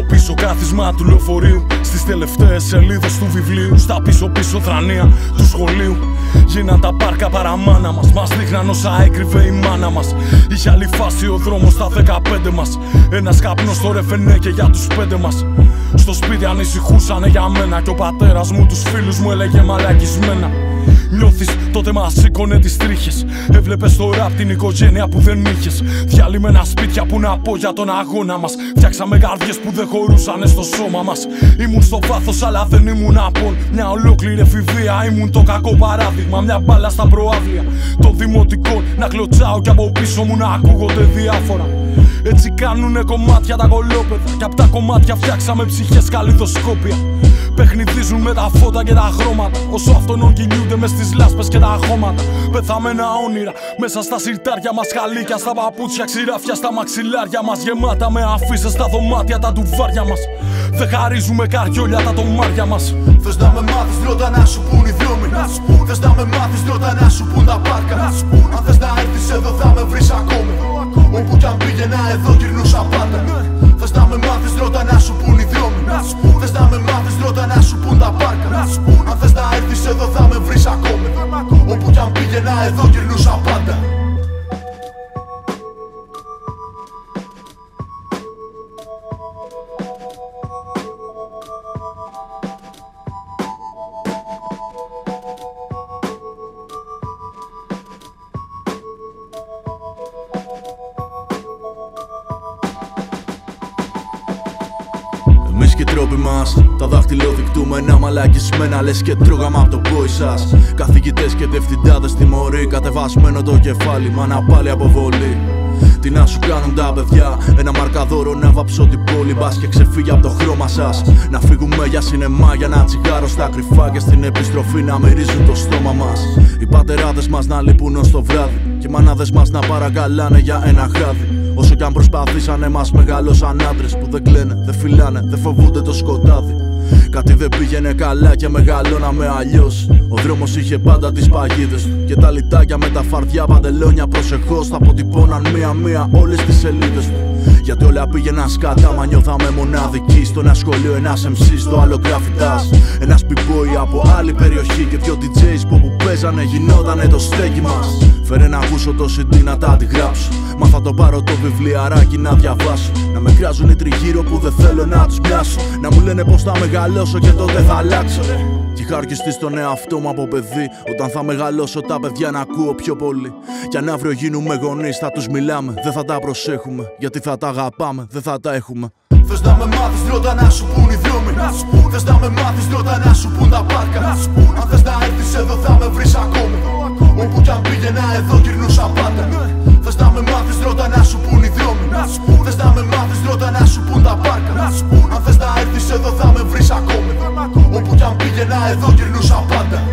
Στο πίσω κάθισμα του λεωφορείου, στις τελευταίες σελίδες του βιβλίου, στα πίσω θρανία του σχολείου, γίναν τα πάρκα παραμάνα μας. Μας δείχναν όσα έκρυβε η μάνα μας. Είχε άλλη φάση ο δρόμος στα 15 μας. Ένας καπνός στο ρεφενέ και για τους 5 μας. Στο σπίτι ανησυχούσανε για μένα, κι ο πατέρας μου τους φίλους μου έλεγε μαλακισμένα. Νιώθεις, τότε μας σήκωνε τις τρίχες. Έβλεπες τώρα απ' την οικογένεια που δεν είχες. Διαλυμένα σπίτια που να πω για τον αγώνα μας. Φτιάξαμε καρδιές που δεν χωρούσανε στο σώμα μας. Ήμουν στο βάθος αλλά δεν ήμουν απόν. Μια ολόκληρη εφηβεία, ήμουν το κακό παράδειγμα. Μια μπάλα στα προάβλια των δημοτικών. Να κλωτσάω κι από πίσω μου να ακούγονται διάφορα. Έτσι κάνουνε κομμάτια τα κολόπεδα. Κι απ' τα κομμάτια φτιάξαμε ψυχές καλλιδοσκόπια. Παιχνιδίζουν με τα φώτα και τα χρώματα. Όσο αυτόν κινούνται μες στις λάσπες και τα χώματα. Πεθαμένα όνειρα μέσα στα σιρτάρια μας. Χαλίκια στα παπούτσια, ξηράφια στα μαξιλάρια μας. Γεμάτα με αφίσες στα δωμάτια τα ντουβάρια μας. Δεν χαρίζουμε καριόλια τα τομάρια μας. Θες να με μάθεις, ρώτα να σου πουν οι δρόμοι. Θες να με μάθεις, ρώτα να σου πουν τα πάρκα. Αν θες να έρθεις εδώ θα με βρεις ακόμη. Όπου κι αν πήγαινα εδώ γυρνούσα πάντα. Θες να με μάθεις, ρώτα να σου πουν οι δρόμοι. Θες να με μάθεις, ρώτα να σου πουν τα πάρκα. Αν θες να έρθεις εδώ θα με βρεις ακόμη. Όπου κι αν πήγαινα εδώ γυρνούσα πάντα. Εμείς και οι τρόποι μας, τα δαχτυλοδεικτούμενα μαλακισμένα, λες και τρώγαμε απ' το πόη σας. Καθηγητές και διευθυντάδες τιμωρεί, κατεβασμένο το κεφάλι, μα να πάλι αποβολή. Τι να σου κάνουν τα παιδιά, ένα μαρκαδόρο να βάψω την πόλη. Μπας και ξεφύγει από το χρώμα σας. Να φύγουμε για σινεμά, για ένα τσιγάρο στα κρυφά. Και στην επιστροφή να μυρίζουν το στόμα μας. Οι πατεράδες μας να λείπουν ως το βράδυ. Και οι μανάδες μας να παρακαλάνε για ένα χάδι. Όσο κι αν προσπαθήσανε μας μεγαλώσαν άντρες που δεν κλαίνε, δεν φυλάνε, δεν φοβούνται το σκοτάδι. Κάτι δεν πήγαινε καλά και μεγαλώναμε αλλιώς. Ο δρόμος είχε πάντα τις παγίδες του. Και τα λιτάκια με τα φαρδιά παντελόνια προσεχώς θα αποτυπώναν μία-μία όλες τις σελίδες του. Γιατί όλα πήγαιναν σκατά, μα νιώθαμε μοναδικοί. Στο ένα σχολείο ένας MC, στο άλλο γραφιτάς. Ένας b-boy από άλλη περιοχή και δυο DJs που παίζανε γινότανε το στέκι μας. Φέρε να ακούσω το CD να τα αντιγράψω. Μα θα το πάρω το βιβλιαράκι να διαβάσω. Να με κράζουν οι τριγύρω που δεν θέλω να τους μοιάσω. Να μου λένε πως θα μεγαλώσω και τότε θα αλλάξω. Κι είχα αρκιστεί στον εαυτό μου από παιδί. Όταν θα μεγαλώσω τα παιδιά να ακούω πιο πολύ. Κι αν αύριο γίνουμε γονείς θα τους μιλάμε. Δεν θα τα προσέχουμε, γιατί θα τα αγαπάμε, δεν θα τα έχουμε. Θες να με μάθεις, ρώτα να σου πουν οι δρόμοι. Θες να με μάθεις, ρώτα να σου πουν τα πάρκα. Αν θες να έρθεις εδώ θα με βρεις ακόμη. Όπου κι αν πήγαινα εδώ γυρνούσα πάντα. Θες να με μάθεις, ρώτα να σου πουν οι δρόμοι. Θες να με μάθεις, ρώτα να σου πουν τα πάρκα. Αν θες να έρθεις εδώ θα με βρεις ακόμη. Όπου κι αν πήγαινα εδώ γυρνούσα πάντα.